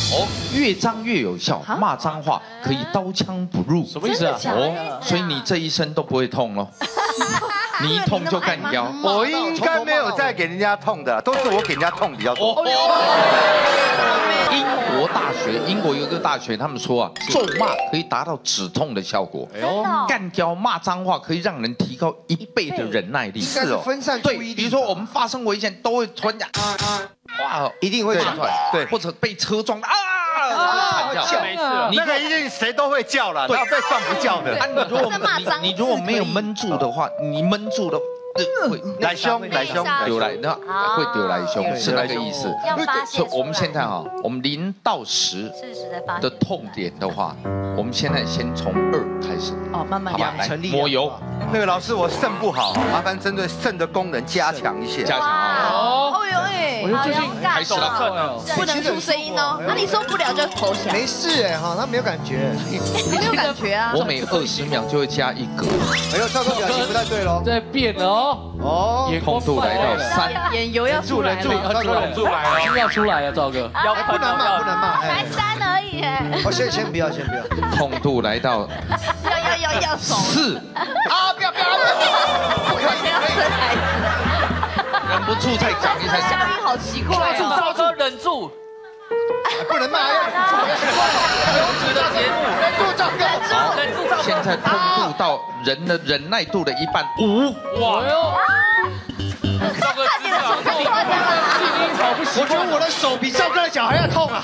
哦，越脏越有效，骂脏话可以刀枪不入。 什么意思啊？ 哦，所以你这一生都不会痛咯。你一痛就干掉。 我应该没有再给人家痛的，都是我给人家痛比较多。 英国大学，英国有一个大学，他们说啊，咒骂可以达到止痛的效果。哎呦，干掉骂脏话可以让人提高1倍的忍耐力。 是哦，分散注意力。 比如说我们发生危险都会突然讲，哇， 一定会讲出来， 对， 或者被车撞啊， 叫，那个一定谁都会叫了，然后被撞不叫的。 你如果没有闷住的话，你闷住了。会来凶， 丢来那会丢来凶，是那个意思。所以我们现在哈，我们0到10的痛点的话，我们现在先从2开始。 哦，慢慢养成力。抹油。 那个老师，我肾不好，麻烦针对肾的功能加强一下。 加强啊！ 哦呦哎， 我最近开始了， 不能出声音哦。那你受不了就投降。 没事哎哈，他没有感觉。 你没有感觉啊？ 我每20秒就会加1格。 哎呦，赵哥表情不太对喽。 在变了哦。 哦，痛度来到3， 眼油要出来了， 赵哥忍住来了，要出来了，赵哥。 不能骂， 才3而已哎。 我先不要。 痛度来到要 4。 啊，不要！ 不可以要生孩子。 忍不住再讲一下。 效应好奇怪哦。 赵哥忍住。 不能骂， 优质的节目， 忍住。 现在痛度到人的忍耐度的1半5。 哇哟！赵哥看你的手太夸张了。 我觉得我的手比赵哥的脚还要痛啊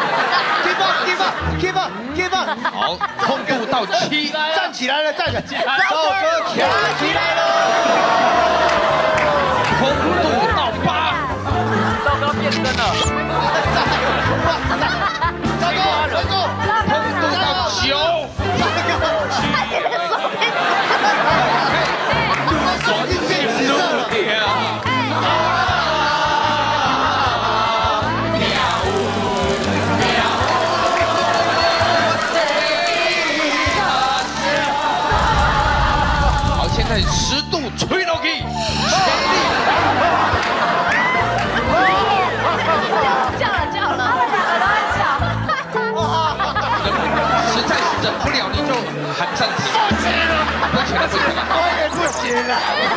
！Keep up！ 好，痛度到7， 站起来了，赵哥跳起来了！ 痛度到8， 赵哥变身了。 赵哥， 痛度到9。 手已经变紫色了。 好，现在10度吹落去， 叫了， 实在是忍不了，你就喊暂停。不行了， 不行了。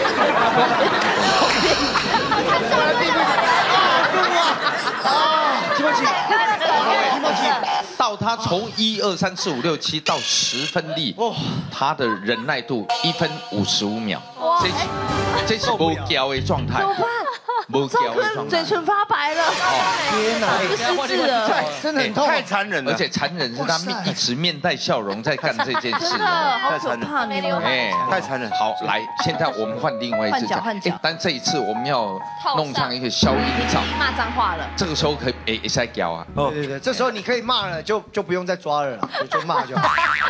到他从1、2、3、4、5、6、7到10分力，他的忍耐度1分55秒。这是无胶的状态。无胶的状态。 嘴唇发白了。 天哪， 不失智了， 真的很痛， 太残忍了。 而且残忍是他一直面带笑容在干这件事。 真的好可怕，没流汗。 太残忍。 好，来，现在我们换另外一只脚。但这一次我们要弄上一个消音罩。 骂脏话了。 这个时候可以会使教啊。 对，这时候你可以骂了，就不用再抓了，就骂就好。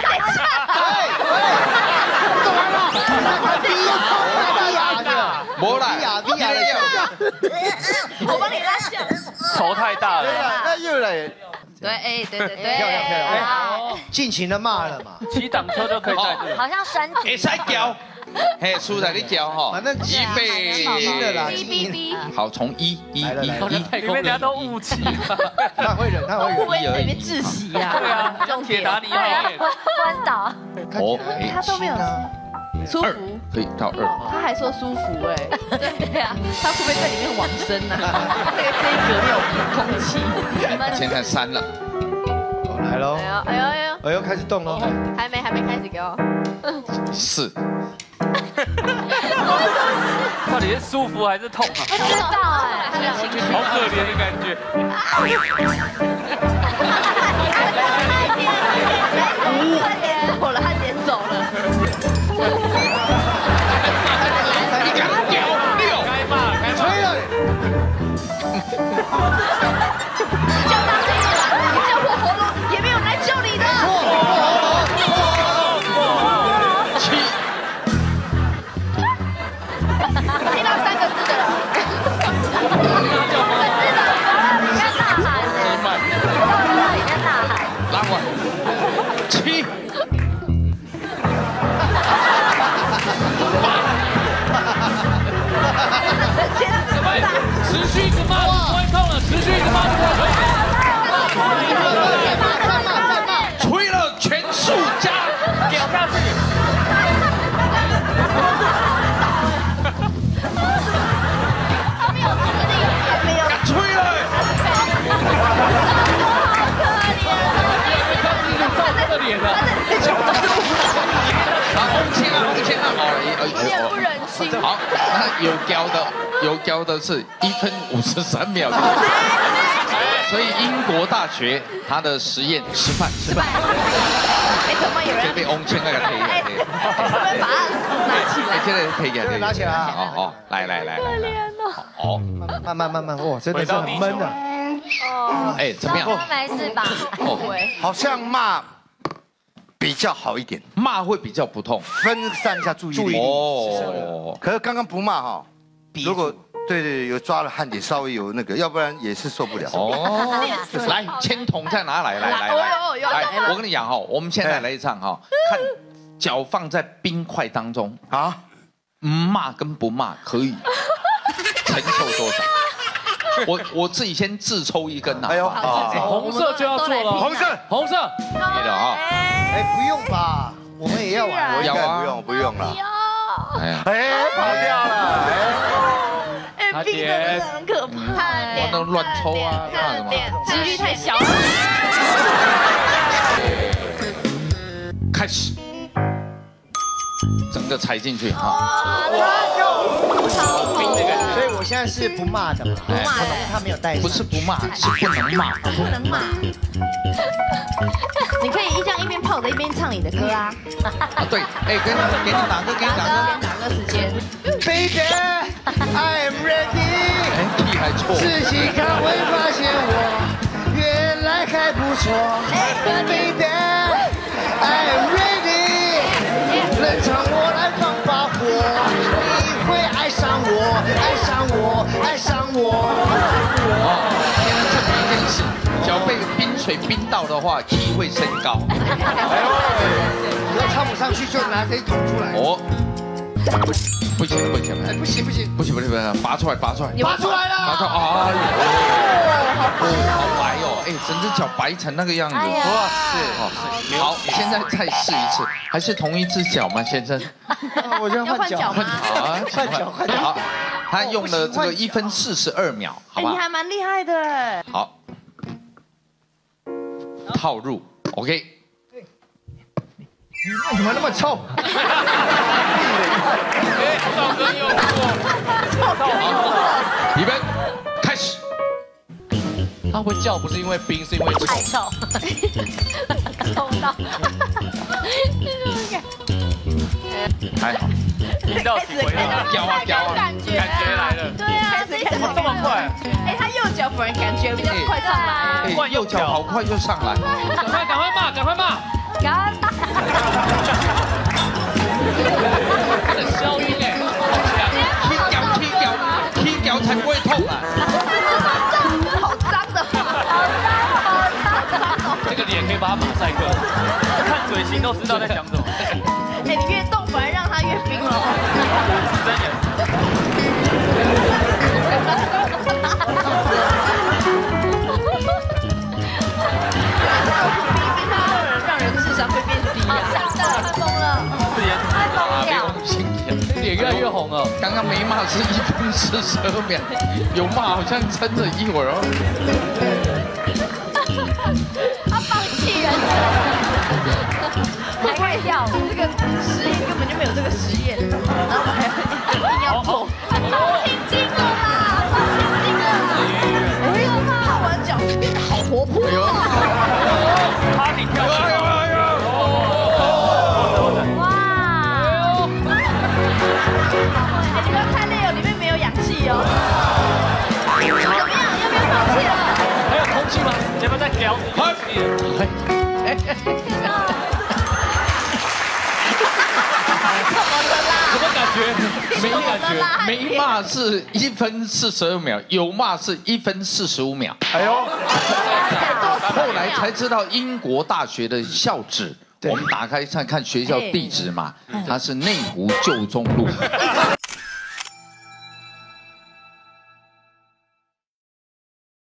干嘛了？低哑的， 没啦， 低哑的叫。 我帮你拉下。 头太大了。 那又来。 对， 漂亮，尽情的骂了嘛。 骑挡车就可以在这。 好像山顶。 会使教。嘿，输在你教哈。 反正预备。 静的啦， 好，从1。 你们俩都误气了。 他会忍。 会不会在里面窒息呀？ 对啊，像铁达尼号。 关岛。 他都没有。舒服， 可以到2。 他还说舒服哎，对呀，他会不会在里面往生呢？这一格没有空气。 现在3了， 来喽！ 哎呦， 开始动喽！ 还没开始给我。 4。 到底是舒服还是痛啊？ 不知道哎， 好可怜的感觉。 他点走了。 你敢屌6？ 该骂， 吹了！ 叫大声一点吧，你叫破喉咙也没有人来救你的。 7。 听到3个字的了。 你看大喊。 这脸了， 好，红签啊， 有点不忍心。 好，那有胶的是1分53秒。所以英国大学它的实验吃饭。 哎，怎么有人？ 被红签那个推哎，他们把它拿起来。 现在推给拿起来啊！ 哦，来， 可怜哦。 哦， 慢，哇，真的是很闷的。 哦， 哎，怎么样？ 没事吧？ 哦， 好像骂比较好一点， 骂会比较不痛， 分散一下注意力。 哦， 可是刚刚不骂哈，如果对有抓了汗点，稍微有那个，要不然也是受不了。 哦，来，签筒再拿来，来，我跟你讲哈，我们现在来一场哈，看脚放在冰块当中啊，骂跟不骂可以承受多少？我自己先自抽一根呐。哎呦， 红色就要做了，红色， 别的啊。 哎，不用吧，我们也要玩。 我应该不用了。 哎呀， 跑掉了。 哎，冰真的很可怕。 我能乱抽啊，怕什么？ 几率太小了。 开始，整个踩进去啊！ 所以我现在是不骂的嘛， 不骂的， 他没有带。 不是不骂，是不能骂， 不能骂。你可以这样一边泡着一边唱你的歌啊！ 啊，对，哎，给你打歌， 打歌时间。 Baby, I am ready。 哎，key 还错。 仔细看会发现我原来还不错。Baby, I am ready。冷场我来放把火，你会爱上我，爱上我，爱上我。 哦，现在证明一件事，脚被冰水冰到的话，key 会升高。 你要唱不上去就拿这一桶出来。 哦，不行， 不行， 拔出来， 拔出来了。 拔出来，哎呦，好白哦，哎，整只脚白成那个样子，哇，是，好，现在再试一次，还是同一只脚吗，先生？ 我就换脚， 换脚，好，他用了这个1分42秒，好吧？ 你还蛮厉害的。 好，套入 ，OK。 你为什么那么臭？ 赵哥又预备，开始。 他会叫不是因为冰，是因为太臭，臭到。 还好， 听到几回了， 感觉来了。 对啊， 怎么这么快？ 哎，他右脚反而感觉比较快上来。 哎，右脚好快就上来。 赶快骂！真的消音哎， 踢脚才不会痛啊！ 好脏的， 这个脸可以把它马赛克，看嘴型都知道在讲什么。 哎，你越动反而让它越冰了。 真的。 让人智商会变低啊！太疯了，太疯掉。 脸越来越红了。 刚刚没骂是1分42秒，有骂好像撑了一会儿哦。 他放弃人生，还会跳。这个实验根本就没有这个实验，然后还一定要做。放心经了啦，放心经了。哎呦，他玩脚变得好活泼哦。 哈你跳！ 你不要太累哦，里面没有氧气哦。怎么样？要不要放弃了？ 还有空气吗？要不要再聊？什么感觉？没感觉。 没骂是1分42秒，有骂是1分45秒。哎呦！后来才知道英国大学的校址，我们打开看看学校地址嘛，它是内湖旧中路。